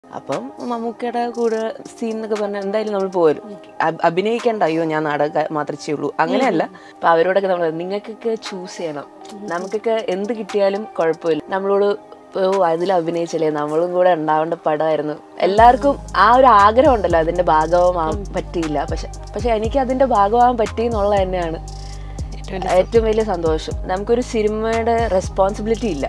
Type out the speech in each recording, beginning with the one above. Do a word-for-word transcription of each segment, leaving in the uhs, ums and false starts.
അപ്പം മമ്മൂക്കയുടെ കൂടെ സീൻ എന്നൊക്കെ പറഞ്ഞാൽ എന്തായാലും നമ്മൾ പോരും. അഭിനയിക്കേണ്ട, അയ്യോ ഞാൻ നാടകം മാത്രമേ ചെയ്യുള്ളൂ അങ്ങനെയല്ല. അപ്പം അവരോടൊക്കെ നമ്മൾ നിങ്ങൾക്കൊക്കെ ചൂസ് ചെയ്യണം, നമുക്കൊക്കെ എന്ത് കിട്ടിയാലും കുഴപ്പമില്ല, നമ്മളോട് ഓ അതിൽ അഭിനയിച്ചില്ലേ, നമ്മളും കൂടെ ഉണ്ടാവേണ്ട പടമായിരുന്നു. എല്ലാവർക്കും ആ ഒരു ആഗ്രഹം ഉണ്ടല്ലോ അതിൻ്റെ ഭാഗമാവാൻ പറ്റിയില്ല. പക്ഷെ പക്ഷെ എനിക്ക് അതിൻ്റെ ഭാഗമാവാൻ പറ്റി എന്നുള്ളത് തന്നെയാണ് ഏറ്റവും വലിയ സന്തോഷം. നമുക്കൊരു സിനിമയുടെ റെസ്പോൺസിബിലിറ്റി ഇല്ല.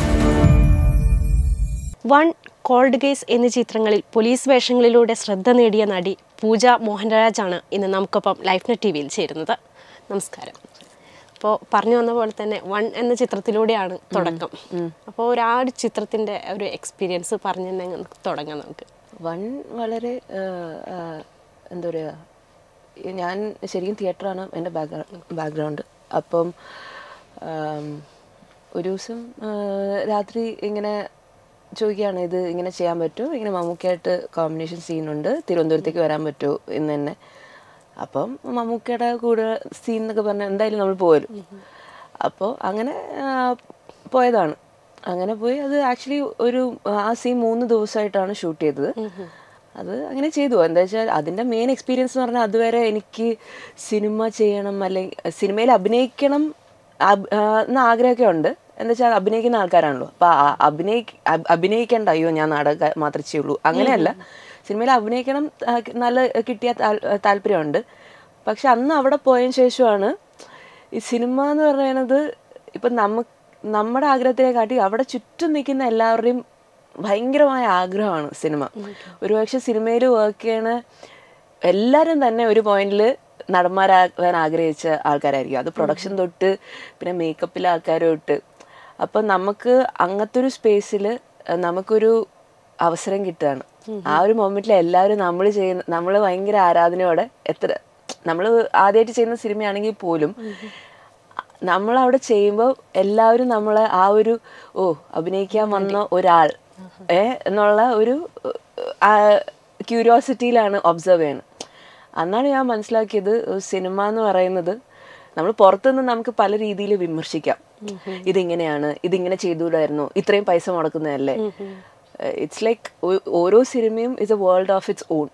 വൺ, കോൾഡ് കേസ് എന്നീ ചിത്രങ്ങളിൽ പോലീസ് വേഷങ്ങളിലൂടെ ശ്രദ്ധ നേടിയ നടി പൂജ മോഹൻരാജാണ് ഇന്ന് നമുക്കൊപ്പം ലൈഫ്നെറ്റ് ടി വിയിൽ ചേരുന്നത്. നമസ്കാരം. അപ്പോൾ പറഞ്ഞു വന്ന പോലെ തന്നെ വൺ എന്ന ചിത്രത്തിലൂടെയാണ് തുടക്കം. അപ്പോൾ ഒരു ആ ഒരു ചിത്രത്തിൻ്റെ ഒരു എക്സ്പീരിയൻസ് പറഞ്ഞു തന്നെ തുടങ്ങാം നമുക്ക്. വൺ വളരെ എന്താ പറയുക, ഞാൻ ശരിക്കും തിയേറ്ററാണ് എൻ്റെ ബാക്ക്ഗ്രൗണ്ട്. അപ്പം ഒരു ദിവസം രാത്രി ഇങ്ങനെ ചോദിക്കുകയാണ്, ഇത് ഇങ്ങനെ ചെയ്യാൻ പറ്റുമോ, ഇങ്ങനെ മമ്മൂക്കയായിട്ട് കോമ്പിനേഷൻ സീനുണ്ട്, തിരുവനന്തപുരത്തേക്ക് വരാൻ പറ്റുമോ എന്ന് തന്നെ. അപ്പം മമ്മൂക്കയുടെ കൂടെ സീൻ എന്നൊക്കെ പറഞ്ഞാൽ എന്തായാലും നമ്മൾ പോരും. അപ്പോൾ അങ്ങനെ പോയതാണ്. അങ്ങനെ പോയി അത് ആക്ച്വലി ഒരു ആ സീൻ മൂന്ന് ദിവസമായിട്ടാണ് ഷൂട്ട് ചെയ്തത്. അത് അങ്ങനെ ചെയ്തു. എന്താ വെച്ചാൽ അതിൻ്റെ മെയിൻ എക്സ്പീരിയൻസ് എന്ന് പറഞ്ഞാൽ അതുവരെ എനിക്ക് സിനിമ ചെയ്യണം അല്ലെങ്കിൽ സിനിമയിൽ അഭിനയിക്കണം എന്ന ആഗ്രഹമൊക്കെ ഉണ്ട്. എന്താ വെച്ചാൽ അഭിനയിക്കുന്ന ആൾക്കാരാണല്ലോ. അപ്പം അഭിനയി അഭിനയിക്കേണ്ട, അയ്യോ ഞാൻ നാടകം മാത്രമേ ചെയ്യുള്ളൂ അങ്ങനെയല്ല. സിനിമയിൽ അഭിനയിക്കണം നല്ല കിട്ടിയ താല്പര്യമുണ്ട്. പക്ഷെ അന്ന് അവിടെ പോയതിന് ശേഷമാണ് ഈ സിനിമ എന്ന് പറയുന്നത് ഇപ്പം നമ്മ നമ്മുടെ ആഗ്രഹത്തിനെ കാട്ടി അവിടെ ചുറ്റും നിൽക്കുന്ന എല്ലാവരുടെയും ഭയങ്കരമായ ആഗ്രഹമാണ് സിനിമ. ഒരുപക്ഷെ സിനിമയിൽ വർക്ക് ചെയ്യണ എല്ലാവരും തന്നെ ഒരു പോയിന്റിൽ നടന്മാരാകാൻ ആഗ്രഹിച്ച ആൾക്കാരായിരിക്കും. അത് പ്രൊഡക്ഷൻ തൊട്ട് പിന്നെ മേക്കപ്പിലെ ആൾക്കാർ തൊട്ട്. അപ്പം നമുക്ക് അങ്ങനത്തെ ഒരു സ്പേസിൽ നമുക്കൊരു അവസരം കിട്ടുകയാണ്. ആ ഒരു മൊമെന്റിൽ എല്ലാവരും നമ്മൾ ചെയ്യുന്ന നമ്മൾ ഭയങ്കര ആരാധനയോടെ, എത്ര നമ്മൾ ആദ്യമായിട്ട് ചെയ്യുന്ന സിനിമയാണെങ്കിൽ പോലും നമ്മളവിടെ ചെയ്യുമ്പോൾ എല്ലാവരും നമ്മളെ ആ ഒരു ഓ അഭിനയിക്കാൻ വന്ന ഒരാൾ ഏ എന്നുള്ള ഒരു ക്യൂരിയോസിറ്റിയിലാണ് ഒബ്സർവ് ചെയ്യുന്നത്. അന്നാണ് ഞാൻ മനസ്സിലാക്കിയത് സിനിമ എന്ന് പറയുന്നത് നമ്മൾ പുറത്തുനിന്ന് നമുക്ക് പല രീതിയിൽ വിമർശിക്കാം. ഇതിങ്ങനെയാണ്, ഇതിങ്ങനെ ചെയ്തുകൂടായിരുന്നു, ഇത്രയും പൈസ മുടക്കുന്നതല്ലേ. ഇറ്റ്സ് ലൈക്ക് ഓരോ സിനിമയും is a world of its own.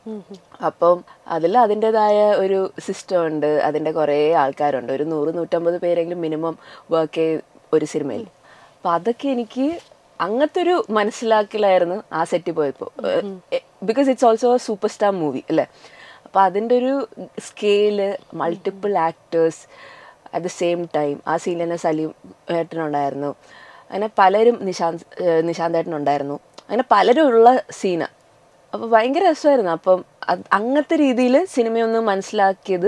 അപ്പം അതിൽ അതിൻ്റെതായ ഒരു സിസ്റ്റം ഉണ്ട്, അതിൻ്റെ കുറേ ആൾക്കാരുണ്ട്. ഒരു നൂറ് നൂറ്റമ്പത് പേരെങ്കിലും മിനിമം വർക്ക് ചെയ്യും ഒരു സിനിമയിൽ. അപ്പം അതൊക്കെ എനിക്ക് അങ്ങനത്തെ ഒരു മനസ്സിലാക്കലായിരുന്നു ആ സെറ്റിൽ പോയപ്പോൾ. Because it's also super star movie അല്ലേ. അപ്പം അതിൻ്റെ ഒരു scale, multiple actors at the same time. ആ സീനിൽ തന്നെ സലീം ഏട്ടനുണ്ടായിരുന്നു, അങ്ങനെ പലരും, നിശാന്ത് നിശാന്ത് ഏട്ടനുണ്ടായിരുന്നു, അങ്ങനെ പലരും ഉള്ള സീന. അപ്പോൾ ഭയങ്കര രസമായിരുന്നു. അപ്പം അത് അങ്ങനത്തെ രീതിയിൽ സിനിമയൊന്ന് മനസ്സിലാക്കിയത്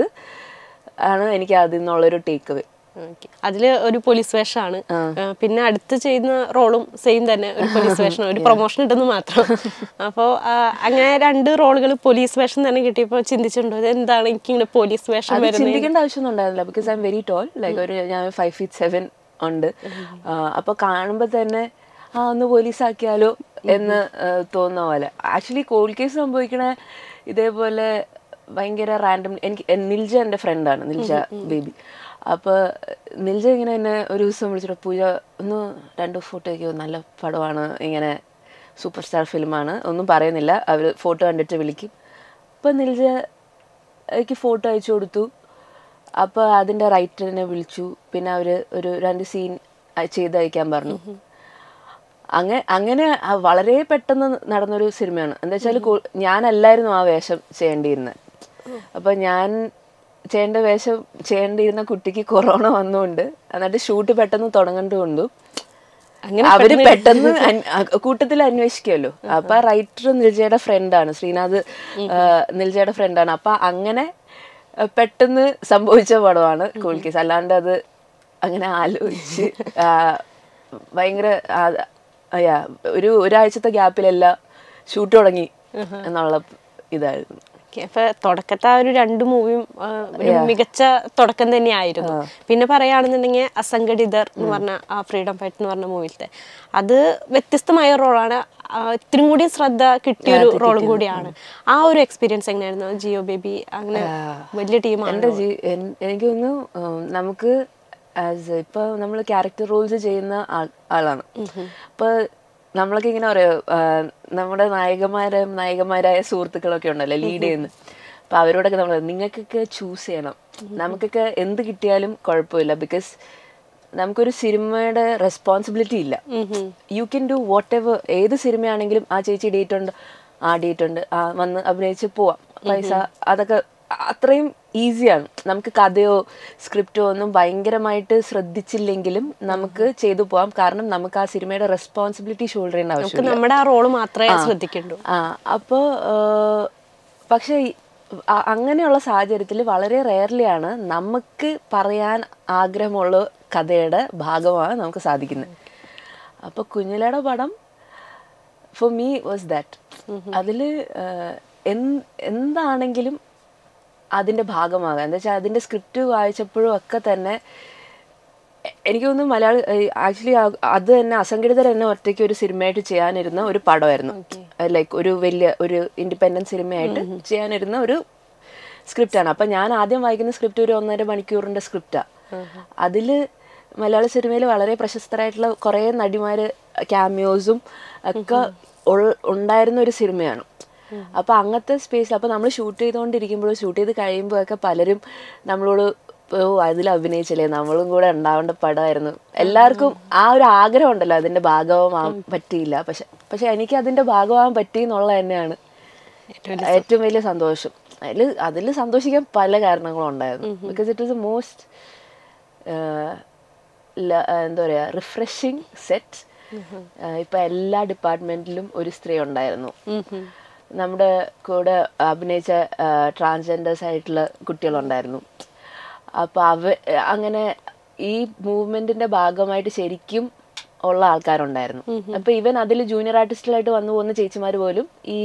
ആണ് എനിക്ക് അതിൽ നിന്നുള്ളൊരു ടേക്ക് അവേ. അതിൽ ഒരു പോലീസ് വേഷമാണ്, പിന്നെ അടുത്ത് ചെയ്യുന്ന റോളും സെയിം തന്നെ ഒരു പോലീസ് വേഷമാണ്, ഒരു പ്രൊമോഷൻ കിട്ടുന്നു മാത്രം. അപ്പോൾ അങ്ങനെ രണ്ട് റോളുകൾ പോലീസ് വേഷം തന്നെ കിട്ടിയപ്പോൾ ചിന്തിച്ചിട്ടുണ്ടോ ഇത് എന്താണ് എനിക്കിങ്ങനെ പോലീസ് വേഷം വരുന്നത്? ചിന്തിക്കേണ്ട ആവശ്യമൊന്നും ഉണ്ടായിരുന്നില്ല. Because I am very tall, like ഒരു ഞാൻ ഫൈവ് ഫീറ്റ് സെവൻ ഉണ്ട്. അപ്പോൾ കാണുമ്പോൾ തന്നെ ആ ഒന്ന് പോലീസാക്കിയാലോ എന്ന് തോന്നുന്ന പോലെ. ആക്ച്വലി കോൾഡ് കേസ് സംഭവിക്കണ ഇതേപോലെ ഭയങ്കര റാൻഡം. എനിക്ക് നിൽജ എൻ്റെ ഫ്രണ്ടാണ്, നിൽജ ബേബി. അപ്പോൾ നിൽജ ഇങ്ങനെ എന്നെ ഒരു ദിവസം വിളിച്ചിട്ട്, പൂജ ഒന്ന് രണ്ട് ഫോട്ടോ ഒക്കെയോ, നല്ല പടമാണ്, ഇങ്ങനെ സൂപ്പർ സ്റ്റാർ ഫിലിമാണ്, ഒന്നും പറയുന്നില്ല, അവർ ഫോട്ടോ കണ്ടിട്ട് വിളിക്കും. അപ്പോൾ നിൽജ എനിക്ക് ഫോട്ടോ അയച്ചു കൊടുത്തു. അപ്പോൾ അതിൻ്റെ റൈറ്ററിനെ വിളിച്ചു. പിന്നെ അവർ ഒരു രണ്ട് സീൻ ചെയ്ത് അയക്കാൻ പറഞ്ഞു. അങ്ങനെ അങ്ങനെ വളരെ പെട്ടെന്ന് നടന്നൊരു സിനിമയാണ്. എന്താ വെച്ചാൽ ഞാനല്ലായിരുന്നു ആ വേഷം ചെയ്യേണ്ടിയിരുന്നത്. അപ്പം ഞാൻ ചെയ്യേണ്ട വേഷം ചെയ്യേണ്ടിയിരുന്ന കുട്ടിക്ക് കൊറോണ വന്നുകൊണ്ട്, എന്നിട്ട് ഷൂട്ട് പെട്ടെന്ന് തുടങ്ങേണ്ടതുകൊണ്ടു അങ്ങനെ അവര് പെട്ടെന്ന് കൂട്ടത്തിൽ അന്വേഷിക്കുമല്ലോ. അപ്പൊ റൈറ്റർ നിൽജയുടെ ഫ്രണ്ടാണ്, ശ്രീനാഥ് നിൽജയുടെ ഫ്രണ്ടാണ്. അപ്പൊ അങ്ങനെ പെട്ടെന്ന് സംഭവിച്ച പടമാണ് കോൾഡ് കേസ്. അല്ലാണ്ട് അത് അങ്ങനെ ആലോചിച്ച് ഭയങ്കര ഒരു ഒരാഴ്ചത്തെ ഗ്യാപ്പിലെല്ലാം ഷൂട്ട് തുടങ്ങി എന്നുള്ള ഇതായിരുന്നു. അപ്പൊ തുടക്കത്തെ ആ ഒരു രണ്ട് മൂവിയും ഒരു മികച്ച തുടക്കം തന്നെയായിരുന്നു. പിന്നെ പറയുകയാണെന്നുണ്ടെങ്കിൽ അസംഘടിതർ എന്ന് പറഞ്ഞ ആ ഫ്രീഡം ഫൈറ്റ് എന്ന് പറഞ്ഞ മൂവിലത്തെ അത് വ്യത്യസ്തമായ റോളാണ്, ഇത്തിരി കൂടി ശ്രദ്ധ കിട്ടിയൊരു റോളും കൂടിയാണ്. ആ ഒരു എക്സ്പീരിയൻസ് എങ്ങനെയായിരുന്നു? ജിയോ ബേബി അങ്ങനെ വലിയ ടീമാണ്. എനിക്ക് തോന്നുന്നു നമുക്ക് ആസ് ഇപ്പൊ നമ്മൾ ക്യാരക്ടർ റോൾസ് ചെയ്യുന്ന ആളാണ്. അപ്പൊ നമ്മളൊക്കെ ഇങ്ങനെ പറയോ നമ്മുടെ നായകന്മാരും നായകന്മാരായ സുഹൃത്തുക്കളൊക്കെ ഉണ്ടല്ലോ ലീഡ് ചെയ്യുന്നത്. അപ്പം അവരോടൊക്കെ നമ്മൾ നിങ്ങൾക്കൊക്കെ ചൂസ് ചെയ്യണം, നമുക്കൊക്കെ എന്ത് കിട്ടിയാലും കുഴപ്പമില്ല, ബിക്കോസ് നമുക്കൊരു സിനിമയുടെ റെസ്പോൺസിബിലിറ്റി ഇല്ല. You can do whatever. ഏത് സിനിമയാണെങ്കിലും ആ ചേച്ചി ഡേറ്റ് ഉണ്ട്, ആ ഡേറ്റ് ഉണ്ട്, ആ വന്ന് അഭിനയിച്ച് പോവാം, പൈസ അതൊക്കെ അത്രയും ഈസിയാണ്. നമുക്ക് കഥയോ സ്ക്രിപ്റ്റോ ഒന്നും ഭയങ്കരമായിട്ട് ശ്രദ്ധിച്ചില്ലെങ്കിലും നമുക്ക് ചെയ്തു പോവാം. കാരണം നമുക്ക് ആ സിനിമയുടെ റെസ്പോൺസിബിലിറ്റി ഷോൾഡർ ചെയ്യേണ്ട ആവശ്യമില്ല, നമ്മുടെ ആ റോള് മാത്രമേ ശ്രദ്ധിക്കണ്ടൂ. ആ അപ്പോൾ പക്ഷേ അങ്ങനെയുള്ള സാഹചര്യത്തിൽ വളരെ റെയർലിയാണ് നമുക്ക് പറയാൻ ആഗ്രഹമുള്ള കഥയുടെ ഭാഗമാണ് നമുക്ക് സാധിക്കുന്നത്. അപ്പോൾ കുഞ്ഞിലയുടെ പടം ഫോർ മീ വാസ് ദാറ്റ്. അതിൽ എന്താണെങ്കിലും അതിൻ്റെ ഭാഗമാകാം. എന്താ വെച്ചാൽ അതിൻ്റെ സ്ക്രിപ്റ്റ് വായിച്ചപ്പോഴും ഒക്കെ തന്നെ എനിക്ക് തോന്നുന്നു മലയാള ആക്ച്വലി അത് തന്നെ അസംഘടിതർ തന്നെ ഒറ്റയ്ക്ക് ഒരു സിനിമയായിട്ട് ചെയ്യാനിരുന്ന ഒരു പടമായിരുന്നു. ലൈക്ക് ഒരു വലിയ ഒരു ഇൻഡിപെൻഡൻറ്റ് സിനിമയായിട്ട് ചെയ്യാനിരുന്ന ഒരു സ്ക്രിപ്റ്റാണ്. അപ്പം ഞാൻ ആദ്യം വായിക്കുന്ന സ്ക്രിപ്റ്റ് ഒരു ഒന്നര മണിക്കൂറിൻ്റെ സ്ക്രിപ്റ്റാണ്. അതിൽ മലയാള സിനിമയിൽ വളരെ പ്രശസ്തരായിട്ടുള്ള കുറേ നടിമാർ ക്യാമിയോസും ഒക്കെ ഉണ്ടായിരുന്ന ഒരു സിനിമയാണ്. അപ്പം അങ്ങനത്തെ സ്പേസ് അപ്പം നമ്മൾ ഷൂട്ട് ചെയ്തുകൊണ്ടിരിക്കുമ്പോഴും ഷൂട്ട് ചെയ്ത് കഴിയുമ്പോഴൊക്കെ പലരും നമ്മളോട് ഓ അതിൽ അഭിനയിച്ചില്ലേ, നമ്മളും കൂടെ ഉണ്ടാവേണ്ട പടമായിരുന്നു. എല്ലാവർക്കും ആ ഒരു ആഗ്രഹം ഉണ്ടല്ലോ അതിൻ്റെ ഭാഗമാകാൻ പറ്റിയില്ല. പക്ഷെ പക്ഷെ എനിക്ക് അതിൻ്റെ ഭാഗമാകാൻ പറ്റി എന്നുള്ളത് തന്നെയാണ് ഏറ്റവും വലിയ സന്തോഷം. അതിൽ അതിൽ സന്തോഷിക്കാൻ പല കാരണങ്ങളും ഉണ്ടായിരുന്നു. Because it is a most എന്താ പറയുക റിഫ്രഷിങ് സെറ്റ്. ഇപ്പം എല്ലാ ഡിപ്പാർട്ട്മെൻറ്റിലും ഒരു സ്ത്രീ ഉണ്ടായിരുന്നു. നമ്മുടെ കൂടെ അഭിനയിച്ച ട്രാൻസ്ജെൻഡേഴ്സ് ആയിട്ടുള്ള കുട്ടികളുണ്ടായിരുന്നു. അപ്പോൾ അവ അങ്ങനെ ഈ മൂവ്മെൻറ്റിൻ്റെ ഭാഗമായിട്ട് ശരിക്കും ഉള്ള ആൾക്കാരുണ്ടായിരുന്നു. അപ്പോൾ ഇവൻ അതിൽ ജൂനിയർ ആർട്ടിസ്റ്റിലായിട്ട് വന്നു പോകുന്ന ചേച്ചിമാർ പോലും ഈ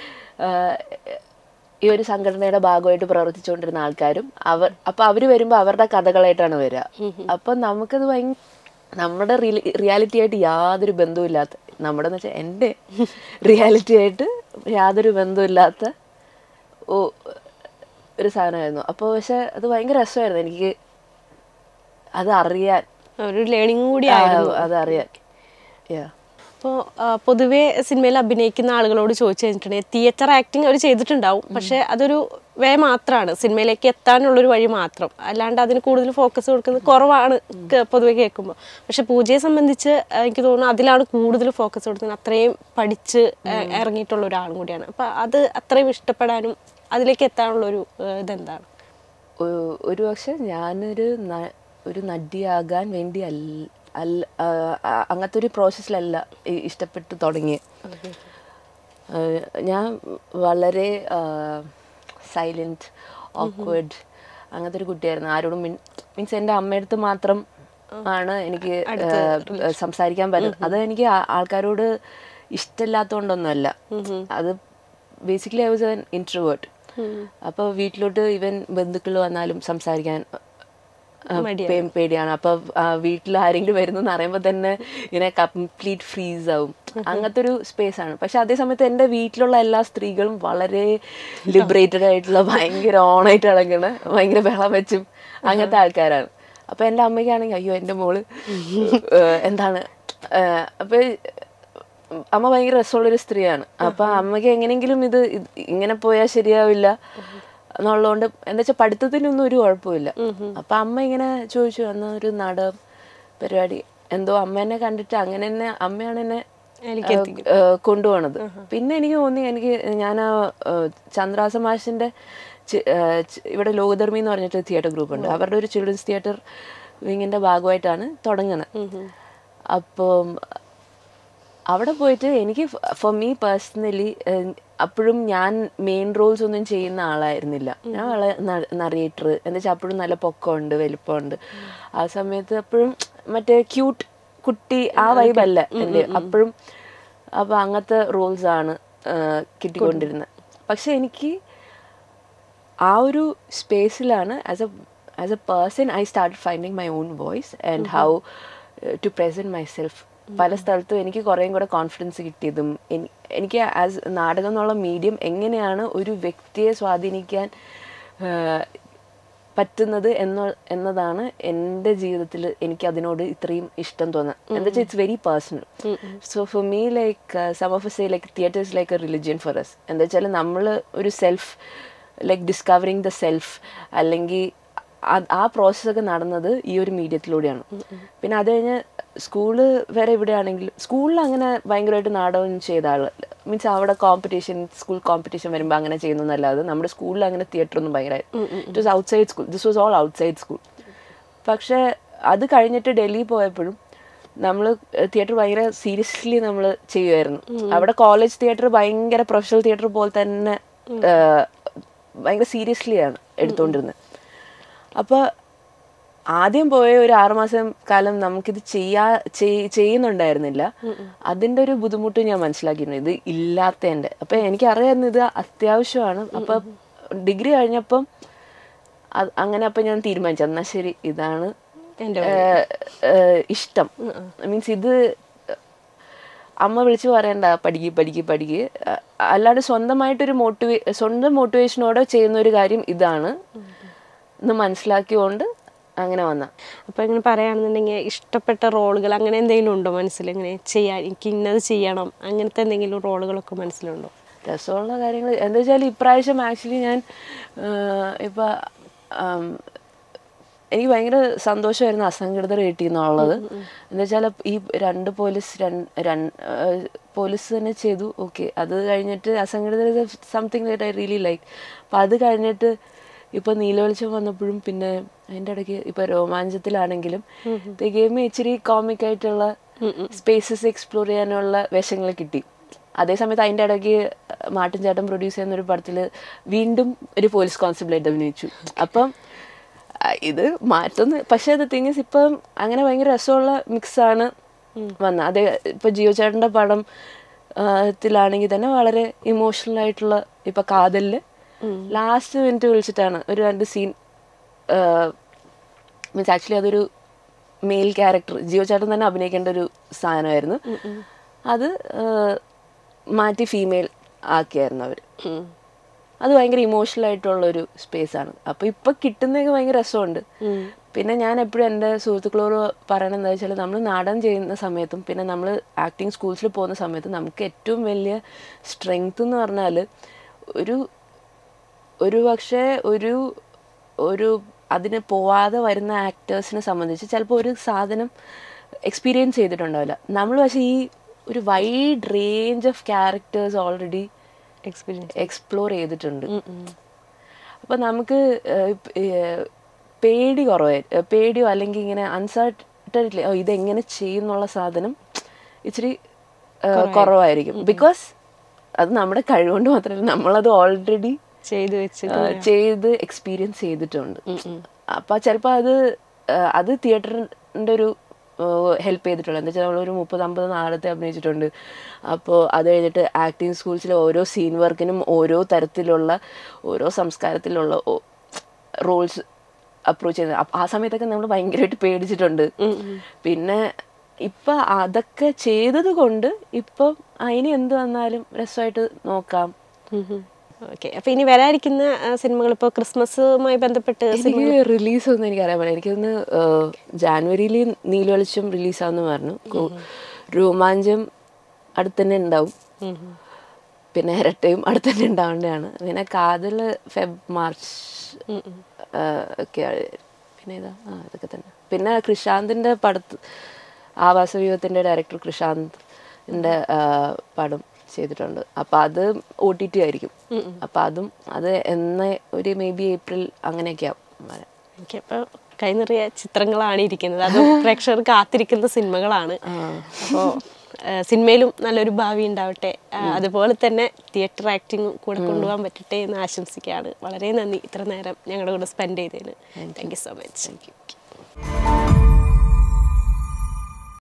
ഈ ഒരു സംഘടനയുടെ ഭാഗമായിട്ട് പ്രവർത്തിച്ചുകൊണ്ടിരുന്ന ആൾക്കാരും അവർ അപ്പോൾ അവർ വരുമ്പോൾ അവരുടെ കഥകളായിട്ടാണ് വരിക. അപ്പം നമുക്കത് ഭയങ്കര നമ്മുടെ റിയാലിറ്റി ആയിട്ട് യാതൊരു ബന്ധവുമില്ലാത്ത, നമ്മുടെ എന്ന് വെച്ചാൽ എൻ്റെ റിയാലിറ്റി ആയിട്ട് യാതൊരു ബന്ധമില്ലാത്ത ഓ ഒരു സാധനമായിരുന്നു. അപ്പോൾ പക്ഷെ അത് ഭയങ്കര രസമായിരുന്നു എനിക്ക് അത് അറിയാൻ, ഒരു ലേണിംഗ് കൂടി അത് അറിയാൻ. അപ്പോൾ പൊതുവേ സിനിമയിൽ അഭിനയിക്കുന്ന ആളുകളോട് ചോദിച്ചു കഴിഞ്ഞിട്ടുണ്ടെങ്കിൽ തിയേറ്റർ ആക്ടിങ് അവർ ചെയ്തിട്ടുണ്ടാവും, പക്ഷെ അതൊരു വേ മാത്രമാണ്, സിനിമയിലേക്ക് എത്താനുള്ളൊരു വഴി മാത്രം, അല്ലാണ്ട് അതിന് കൂടുതൽ ഫോക്കസ് കൊടുക്കുന്നത് കുറവാണ് പൊതുവെ കേൾക്കുമ്പോൾ. പക്ഷെ പൂജയെ സംബന്ധിച്ച് എനിക്ക് തോന്നുന്നു അതിലാണ് കൂടുതൽ ഫോക്കസ് കൊടുക്കുന്നത്. അത്രയും പഠിച്ച് ഇറങ്ങിയിട്ടുള്ള ഒരാളും കൂടിയാണ്. അപ്പം അത് അത്രയും ഇഷ്ടപ്പെടാനും അതിലേക്ക് എത്താനുള്ളൊരു ഇതെന്താണ്? ഒരു പക്ഷെ ഞാനൊരു ഒരു നടിയാകാൻ വേണ്ടി അല്ല അല്ല അങ്ങനത്തെ ഒരു പ്രോസസ്സിലല്ല ഇഷ്ടപ്പെട്ട് തുടങ്ങി. ഞാൻ വളരെ സൈലൻറ്റ് ഓക്വേർഡ് അങ്ങനത്തെ ഒരു കുട്ടിയായിരുന്നു. ആരോടും മീൻസ് എൻ്റെ അമ്മയടുത്ത് മാത്രം ആണ് എനിക്ക് സംസാരിക്കാൻ പറ്റുന്നത്. അത് എനിക്ക് ആൾക്കാരോട് ഇഷ്ടമില്ലാത്തതുകൊണ്ടൊന്നുമല്ല, അത് basically I was an introvert. അപ്പോൾ വീട്ടിലോട്ട് ഈവൻ ബന്ധുക്കൾ വന്നാലും സംസാരിക്കാൻ പേടിയാണ്. അപ്പൊ വീട്ടിൽ ആരെങ്കിലും വരുന്നു എന്ന് അറിയുമ്പോൾ തന്നെ ഇങ്ങനെ കംപ്ലീറ്റ് ഫ്രീസ് ആവും. അങ്ങനത്തെ ഒരു സ്പേസ് ആണ്. പക്ഷെ അതേ സമയത്ത് എൻ്റെ വീട്ടിലുള്ള എല്ലാ സ്ത്രീകളും വളരെ ലിബറേറ്റഡ് ആയിട്ടുള്ള ഭയങ്കര ഓണായിട്ട് ഇളങ്ങണ ഭയങ്കര ബഹളം വെച്ചും അങ്ങനത്തെ ആൾക്കാരാണ്. അപ്പൊ എൻ്റെ അമ്മയ്ക്കാണെങ്കിൽ അയ്യോ എൻ്റെ മോള് എന്താണ് അപ്പൊ അമ്മ ഭയങ്കര രസമുള്ളൊരു സ്ത്രീയാണ്. അപ്പൊ അമ്മയ്ക്ക് എങ്ങനെയെങ്കിലും ഇത് ഇങ്ങനെ പോയാൽ ശരിയാവില്ല എന്നുള്ളതുകൊണ്ട് എന്താ വെച്ചാൽ പഠിത്തത്തിനൊന്നും ഒരു കുഴപ്പമില്ല. അപ്പൊ അമ്മ ഇങ്ങനെ ചോദിച്ചു എന്നാ ഒരു നാടകം പരിപാടി എന്തോ അമ്മേനെ കണ്ടിട്ട് അങ്ങനെ തന്നെ അമ്മയാണ് എന്നെ കൊണ്ടുപോണത്. പിന്നെ എനിക്ക് തോന്നി എനിക്ക് ഞാൻ ആ ചന്ദ്രാസ മാഷിന്റെ ഇവിടെ ലോകധർമ്മി എന്ന് പറഞ്ഞിട്ട് തിയേറ്റർ ഗ്രൂപ്പ് ഉണ്ട്, അവരുടെ ഒരു ചിൽഡ്രൻസ് തിയേറ്റർ വിങ്ങിന്റെ ഭാഗമായിട്ടാണ് തുടങ്ങുന്നത്. അപ്പം അവിടെ പോയിട്ട് എനിക്ക് ഫോർ മീ പേഴ്സണലി അപ്പോഴും ഞാൻ മെയിൻ റോൾസ് ഒന്നും ചെയ്യുന്ന ആളായിരുന്നില്ല. ഞാൻ വളരെ നറേറ്റർ എന്താ വെച്ചാൽ അപ്പോഴും നല്ല പൊക്കമുണ്ട് വലിപ്പമുണ്ട്. ആ സമയത്ത് അപ്പോഴും മറ്റേ ക്യൂട്ട് കുട്ടി ആ വൈബല്ല എൻ്റെ അപ്പോഴും. അപ്പം അങ്ങനത്തെ റോൾസ് ആണ് കിട്ടിക്കൊണ്ടിരുന്നത്. പക്ഷെ എനിക്ക് ആ ഒരു സ്പേസിലാണ് as a as a person I start finding my own voice and how to present myself. പല സ്ഥലത്തും എനിക്ക് കുറേയും കൂടെ കോൺഫിഡൻസ് കിട്ടിയതും എനിക്ക് ആസ് നാടകം എന്നുള്ള മീഡിയം എങ്ങനെയാണ് ഒരു വ്യക്തിയെ സ്വാധീനിക്കാൻ പറ്റുന്നത് എന്ന എന്നതാണ് എൻ്റെ ജീവിതത്തിൽ എനിക്ക് അതിനോട് ഇത്രയും ഇഷ്ടം തോന്നുന്നത്. എന്താ വെച്ചാൽ it's very personal. So for me like some of us say like theatre is like a religion for us. എന്താ വെച്ചാൽ നമ്മൾ ഒരു self like discovering the self അല്ലെങ്കിൽ ആ പ്രോസസ്സൊക്കെ നടന്നത് ഈ ഒരു മീഡിയത്തിലൂടെയാണ്. പിന്നെ അത് കഴിഞ്ഞ് സ്കൂള് വരെ ഇവിടെയാണെങ്കിലും സ്കൂളിൽ അങ്ങനെ ഭയങ്കരമായിട്ട് നാടകം ചെയ്ത ആൾ മീൻസ് അവിടെ കോമ്പറ്റീഷൻ സ്കൂൾ കോമ്പറ്റീഷൻ വരുമ്പോൾ അങ്ങനെ ചെയ്യുന്നതല്ലാതെ നമ്മുടെ സ്കൂളിൽ അങ്ങനെ തിയേറ്റർ ഒന്നും ഭയങ്കര it was outside school. This was all outside school. പക്ഷേ അത് കഴിഞ്ഞിട്ട് ഡൽഹി പോയപ്പോഴും നമ്മൾ തിയേറ്റർ ഭയങ്കര സീരിയസ്ലി നമ്മൾ ചെയ്യുമായിരുന്നു. അവിടെ കോളേജ് തിയേറ്റർ ഭയങ്കര പ്രൊഫഷണൽ തിയേറ്റർ പോലെ തന്നെ ഭയങ്കര സീരിയസ്ലി ആണ് എടുത്തുകൊണ്ടിരുന്നത്. അപ്പോൾ ആദ്യം പോയ ഒരു ആറുമാസം കാലം നമുക്കിത് ചെയ്യാ ചെയ്യുന്നുണ്ടായിരുന്നില്ല. അതിൻ്റെ ഒരു ബുദ്ധിമുട്ട് ഞാൻ മനസ്സിലാക്കിയിരുന്നു, ഇത് ഇല്ലാത്തതിൻ്റെ. അപ്പം എനിക്കറിയാമായിരുന്നു ഇത് അത്യാവശ്യമാണ്. അപ്പം ഡിഗ്രി കഴിഞ്ഞപ്പം അങ്ങനെ അപ്പം ഞാൻ തീരുമാനിച്ചു, എന്നാൽ ശരി ഇതാണ് ഇഷ്ടം. മീൻസ് ഇത് അമ്മ വിളിച്ച് പറയണ്ട പഠിക്ക് പഠിക്ക് പഠിക്ക്, അല്ലാണ്ട് സ്വന്തമായിട്ടൊരു മോട്ടിവേ സ്വന്തം മോട്ടിവേഷനോടെ ചെയ്യുന്ന ഒരു കാര്യം ഇതാണ് എന്ന് മനസ്സിലാക്കിയോണ്ട് അങ്ങനെ വന്ന. അപ്പം ഇങ്ങനെ പറയുകയാണെന്നുണ്ടെങ്കിൽ ഇഷ്ടപ്പെട്ട റോളുകൾ അങ്ങനെ എന്തെങ്കിലും ഉണ്ടോ മനസ്സിൽ? ഇങ്ങനെ ചെയ്യാൻ എനിക്ക് ഇന്നത് ചെയ്യണം അങ്ങനത്തെ എന്തെങ്കിലും റോളുകളൊക്കെ മനസ്സിലുണ്ടോ? രസമുള്ള കാര്യങ്ങൾ എന്താ വെച്ചാൽ ഇപ്രാവശ്യം ആക്ച്വലി ഞാൻ ഇപ്പം എനിക്ക് ഭയങ്കര സന്തോഷമായിരുന്നു അസംഘടിതർ കിട്ടിയെന്നുള്ളത്. എന്താ വെച്ചാൽ ഈ രണ്ട് പോലീസ് രണ്ട് പോലീസ് തന്നെ ചെയ്തു, ഓക്കെ. അത് കഴിഞ്ഞിട്ട് Asanghadithar something that I really like. അപ്പം അത് കഴിഞ്ഞിട്ട് ഇപ്പം നീലവെളിച്ചം വന്നപ്പോഴും പിന്നെ അതിൻ്റെ ഇടയ്ക്ക് ഇപ്പം രോമാഞ്ചത്തിലാണെങ്കിലും ദേ ഗേവ് മീ ഇച്ചിരി കോമിക് ആയിട്ടുള്ള സ്പേസസ് എക്സ്പ്ലോർ ചെയ്യാനുള്ള വേഷങ്ങൾ കിട്ടി. അതേസമയത്ത് അതിൻ്റെ ഇടയ്ക്ക് മാട്ടൻ ചേട്ടൻ പ്രൊഡ്യൂസ് ചെയ്യുന്നൊരു പടത്തിൽ വീണ്ടും ഒരു പോലീസ് കോൺസ്റ്റബിളായിട്ട് അഭിനയിച്ചു. അപ്പം ഇത് മാറ്റുന്നു. പക്ഷേ അത് തിങ്സ് ഇപ്പം അങ്ങനെ ഭയങ്കര രസമുള്ള മിക്സാണ് വന്നത്. അതേ ഇപ്പം ജിയോ ചേട്ടൻ്റെ പടം ത്തിലാണെങ്കിൽ തന്നെ വളരെ ഇമോഷണൽ ആയിട്ടുള്ള ഇപ്പം കാതലിൽ ലാസ്റ്റ് മിനിറ്റ് വിളിച്ചിട്ടാണ് ഒരു രണ്ട് സീൻ മീൻസ് ആക്ച്വലി അതൊരു മെയിൽ ക്യാരക്ടർ ജിയോ ചേട്ടൻ തന്നെ അഭിനയിക്കേണ്ട ഒരു സാധനമായിരുന്നു. അത് മാറ്റി ഫീമെയിൽ ആക്കിയായിരുന്നു അവർ. അത് ഭയങ്കര ഇമോഷണൽ ആയിട്ടുള്ളൊരു സ്പേസാണ്. അപ്പോൾ ഇപ്പം കിട്ടുന്നതൊക്കെ ഭയങ്കര രസമുണ്ട്. പിന്നെ ഞാൻ എപ്പോഴും എൻ്റെ സുഹൃത്തുക്കളോട് പറയണത് എന്താ വെച്ചാൽ നമ്മൾ നാടകം ചെയ്യുന്ന സമയത്തും പിന്നെ നമ്മൾ ആക്ടിങ് സ്കൂൾസിൽ പോകുന്ന സമയത്തും നമുക്ക് ഏറ്റവും വലിയ സ്ട്രെങ്ത് എന്ന് പറഞ്ഞാൽ ഒരു ഒരു പക്ഷേ ഒരു ഒരു അതിന് പോവാതെ വരുന്ന ആക്ടേഴ്സിനെ സംബന്ധിച്ച് ചിലപ്പോൾ ഒരു സാധനം എക്സ്പീരിയൻസ് ചെയ്തിട്ടുണ്ടാവില്ല. നമ്മൾ പക്ഷേ ഈ ഒരു wide range of characters already experience explore ചെയ്തിട്ടുണ്ട്. അപ്പം നമുക്ക് പേടി കുറവായി പേടിയോ അല്ലെങ്കിൽ ഇങ്ങനെ അൺസർട്ടനിറ്റി ഇതെങ്ങനെ ചെയ്യുന്നുള്ള സാധനം ഇച്ചിരി കുറവായിരിക്കും. ബിക്കോസ് അത് നമ്മുടെ കഴിവുകൊണ്ട് മാത്രമല്ല നമ്മളത് ഓൾറെഡി ചെയ്ത് വെച്ച് ചെയ്ത് എക്സ്പീരിയൻസ് ചെയ്തിട്ടുണ്ട്. അപ്പം ചിലപ്പോൾ അത് അത് തിയേറ്ററിൻ്റെ ഒരു ഹെൽപ്പ് ചെയ്തിട്ടുള്ളത്. എന്താ വെച്ചാൽ നമ്മളൊരു മുപ്പത് അമ്പത് നാടകത്തെ അഭിനയിച്ചിട്ടുണ്ട്. അപ്പോൾ അത് കഴിഞ്ഞിട്ട് ആക്ടിങ് സ്കൂൾസിലെ ഓരോ സീൻ വർക്കിനും ഓരോ തരത്തിലുള്ള ഓരോ സംസ്കാരത്തിലുള്ള റോൾസ് അപ്രോച്ച് ചെയ്യുന്നത്. ആ സമയത്തൊക്കെ നമ്മൾ ഭയങ്കരമായിട്ട് പേടിച്ചിട്ടുണ്ട്. പിന്നെ ഇപ്പം അതൊക്കെ ചെയ്തത് കൊണ്ട് ഇപ്പം അതിന് എന്ത് വന്നാലും രസമായിട്ട് നോക്കാം. ഓക്കെ. അപ്പം ഇനി വരാതിരിക്കുന്ന സിനിമകൾ ഇപ്പോൾ ക്രിസ്മസുമായി ബന്ധപ്പെട്ട് എനിക്ക് റിലീസൊന്നും എനിക്കറിയാൻ പറ്റില്ല. എനിക്കൊന്ന് ജാനുവരിയിൽ നീലവെളിച്ചം റിലീസാന്ന് പറഞ്ഞു. രോമാഞ്ചം അടുത്തന്നെ ഉണ്ടാവും. പിന്നെ ഇരട്ടയും അടുത്തന്നെ ഉണ്ടാവേണ്ടതാണ്. പിന്നെ കാതൽ ഫെബ് മാർച്ച് ഒക്കെയാണ്. പിന്നെ ഇതാ ആ ഇതൊക്കെ തന്നെ. പിന്നെ കൃഷാന്തിൻ്റെ പടത്ത് ആവാസവ്യൂഹത്തിൻ്റെ ഡയറക്ടർ കൃഷാന്തിൻ്റെ പടം ചെയ്തിട്ടുണ്ട്. അപ്പം അത് ഒ ടി ടി ആയിരിക്കും. അപ്പം അതും അത് എന്ന ഒരു മേ ബി ഏപ്രിൽ അങ്ങനെയൊക്കെയാവും വരാൻ. ഓക്കെ. അപ്പോൾ കൈ നിറയെ ചിത്രങ്ങളാണ് ഇരിക്കുന്നത്. അത് പ്രേക്ഷകർ കാത്തിരിക്കുന്ന സിനിമകളാണ്. അപ്പോൾ സിനിമയിലും നല്ലൊരു ഭാവി ഉണ്ടാവട്ടെ. അതുപോലെ തന്നെ തിയേറ്റർ ആക്ടിങ്ങും കൂടെ കൊണ്ടുപോകാൻ പറ്റട്ടെ എന്ന് ആശംസിക്കുകയാണ്. വളരെ നന്ദി ഇത്ര നേരം ഞങ്ങളുടെ കൂടെ സ്പെൻഡ് ചെയ്തതിന്. Thank you so much. Thank U.